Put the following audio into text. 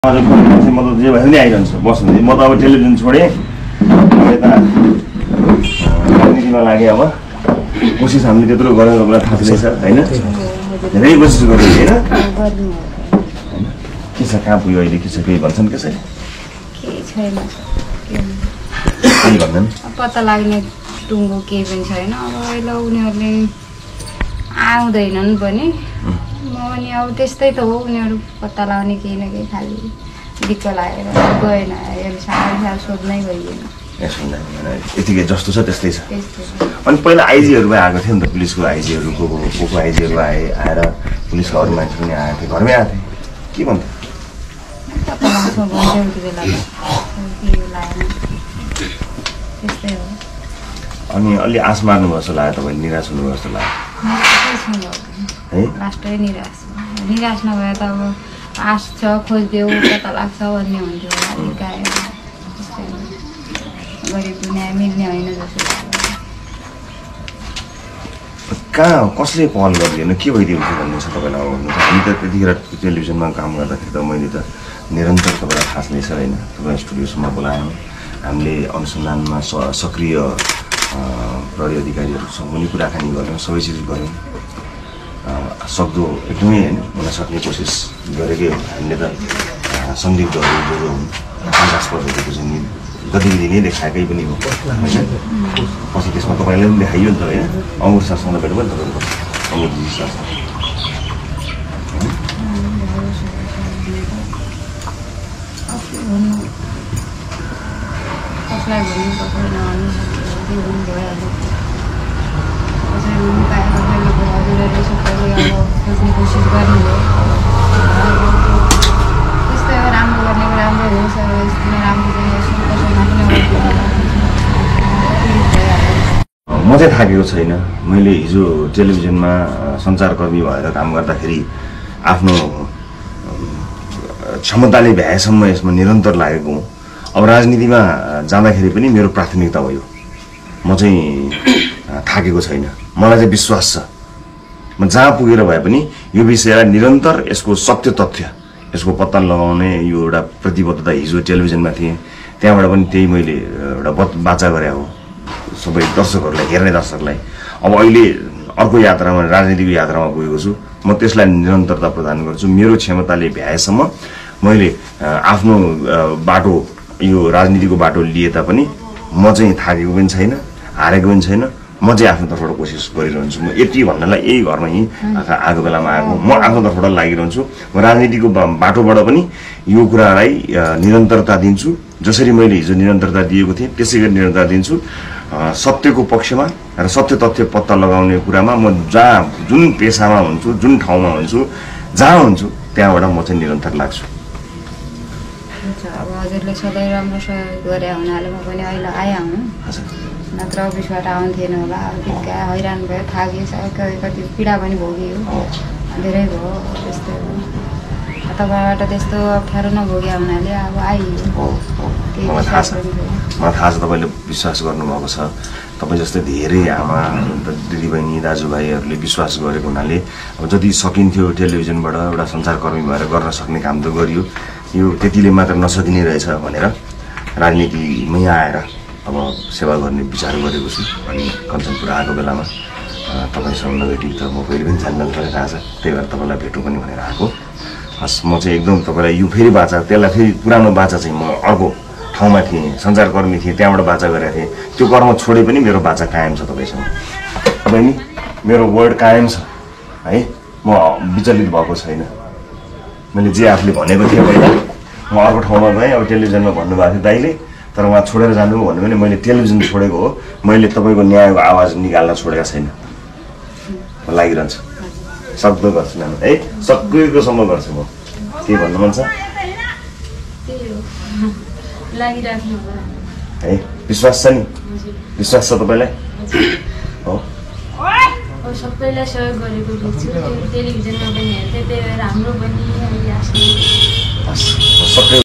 म त जे भए पनि आइरहन्छु बस्नु म त अब टेलिभिजन छोडेँ यता राजनीतिमा लागेँ अब कोसिस हामीले त्यत्रो गरेर मलाई थाहा छैन हैन धेरै कोसिस गर्नु हैन के छ कहाँ पुग्यो अहिले के छ केही भन्छन् कसैले केही छैन केही भन्दैन पत्ता लाग्ने टुङ्गो केही पनि छैन अब अहिले उनीहरूले आउँदैनन् पनि म पनि अब त्यस्तै त हो उनीहरू पत्ता लगाउने केही न केही खालि दिक्क लागेर गएन साह्रो सोध्नै गइएन यतिकै जस्तो छ त्यस्तै छ अनि पहिला आइजीहरू आएको थियो नि त पुलिसको आइजीहरू को आइजीहरू आएर पुलिसको अरू मान्छे पनि आएको थियो घरमै आएको थियो के भन्थ्यो पत्ता लाग्छ भन्थ्यो उति बेला केही लागेन त्यस्तै हो अनि अलि आश मार्नुभयो जस्तो लाग्यो तपाईँले निराश हुनुभयो जस्तो लाग्यो है लास्टै निराश नभए त अब आश छ खोजिदेऊ पत्ता लाग्छ भन्ने हुन्थ्यो गरिब दुनियाँ मिल्ने होइन जस्तो कहाँ कसले पहल गरिदिएन के भइदिएको थियो भन्ने छ तपाईँलाई भन्नु हामी त त्यतिखेर टेलिभिजनमा काम गर्दाखेरि त मैले त निरन्तर तपाईँलाई थाहा नै छ होइन तपाईँ स्टुडियोसम्म बोलायौँ हामीले अनुसन्धानमा सक्रिय प्रहरी अधिकारीहरूसँग पनि कुराकानी गऱ्यौँ सबै चिज गऱ्यौँ सक्दो एकदमै हुन सक्ने कोसिस गरेकै हो हामीले त संदिग्धहरू जो हुन् शङ्कास्पदहरूको चाहिँ गतिविधि नै देखाएकै पनि हो पछि त्यसमा तपाईँलाई पनि देखाइयो नि त होइन अङ्गुर सरसँग भेट भयो नि तपाईँको अङ्गुरजी सरसँग कसलाई भन्नु कसलाई नभन्नु हजुरहरूले सबैले अब खोज्ने कोसिस गर्नुभयो त्यस्तै हो राम्रो गर्ने राम्रो होस् राम्रो म चाहिँ थाकेको छैन मैले हिजो टेलिभिजनमा सञ्चारकर्मी भएर काम गर्दाखेरि आफ्नो क्षमताले भ्याएसम्म यसमा निरन्तर लागेको हुँ अब राजनीतिमा जाँदाखेरि पनि मेरो प्राथमिकता हो यो म चाहिँ थाकेको छैन मलाई चाहिँ विश्वास छ म जहाँ पुगेर भए पनि यो विषयलाई निरन्तर यसको सत्य तथ्य यसको पत्ता लगाउने यो एउटा प्रतिबद्धता हिजो टेलिभिजनमा थिएँ त्यहाँबाट पनि त्यही मैले एउटा बाचा गरे हो सबै दर्शकहरूलाई हेर्ने दर्शकलाई अब अहिले अर्को यात्रामा राजनीतिको यात्रामा पुगेको छु म त्यसलाई निरन्तरता प्रदान गर्छु मेरो क्षमताले भ्याएसम्म मैले आफ्नो बाटो यो राजनीतिको बाटो लिए तापनि म चाहिँ थाकेको पनि छैन हारेको पनि छैन म चाहिँ आफ्नो तर्फबाट कोसिस गरिरहन्छु म यति भन्नलाई यही घरमा यहीँ आएको बेलामा आएको म आफ्नो तर्फबाट लागिरहन्छु म राजनीतिको बाटोबाट पनि यो कुरालाई निरन्तरता दिन्छु जसरी मैले हिजो निरन्तरता दिएको थिएँ त्यसै गरी निरन्तरता दिन्छु सत्यको पक्षमा र सत्य तथ्य पत्ता लगाउने कुरामा म जहाँ जुन पेसामा हुन्छु जुन ठाउँमा हुन्छु जहाँ हुन्छु त्यहाँबाट म चाहिँ निरन्तर लाग्छु अब हजुरले सधैँ राम्रो सहयोग गरे हुनाले म पनि अहिले आइहाल्नु नत्र अफिसबाट आउँथेन होला अब त्यतिका हैरान भयो थाकियो कति पीडा पनि भोग्यो धेरै भयो त्यस्तै हो तपाईँबाट त्यस्तो अप्ठ्यारो नभोग्या हुनाले अब आइयो मलाई थाहा छ तपाईँले विश्वास गर्नुभएको छ तपाईँ जस्तै धेरै आमा दिदीबहिनी दाजुभाइहरूले विश्वास गरेको हुनाले अब जति सकिन्थ्यो टेलिभिजनबाट एउटा सञ्चारकर्मी भएर गर्न सक्ने काम त गरियो यो त्यतिले मात्र नसकिने रहेछ भनेर राजनीतिमै आएर अब सेवा गर्ने विचार गरेको छु अनि कञ्चनपुर आएको बेलामा तपाईँसँग नभेटी त म फेरि पनि जान्न थाहा छ त्यही भएर तपाईँलाई भेटौँ पनि भनेर आएको हस् म चाहिँ एकदम तपाईँलाई यो फेरि बाचा त्यसलाई फेरि पुरानो बाचा चाहिँ म अर्को ठाउँमा थिएँ सञ्चारकर्मी थिएँ त्यहाँबाट बाचा गरेको थिएँ त्यो कर्म छोडे पनि मेरो बाचा कायम छ तपाईँसँग तपाईँ नि मेरो वर्ड कायम छ है म विचलित भएको छैन मैले जे आफूले भनेको थिएँ पहिला म अर्को ठाउँमा गएँ अब टेलिभिजनमा भन्नुभएको थियो दाइले तर उहाँ छोडेर जानुभयो भन्यो भने मैले टेलिभिजन छोडेको हो मैले तपाईँको न्यायको आवाज निकाल्न छोडेको छैन म लागिरहन्छु सक्दो गर्छु नाम है सक्कैकोसम्म गर्छु म के भन्नु मन छ है विश्वास छ नि विश्वास छ तपाईँलाई हो सबैलाई सहयोग गरेको देख्छु टेलिभिजनमा पनि हेर्थेँ त्यही भएर हाम्रो पनि सबै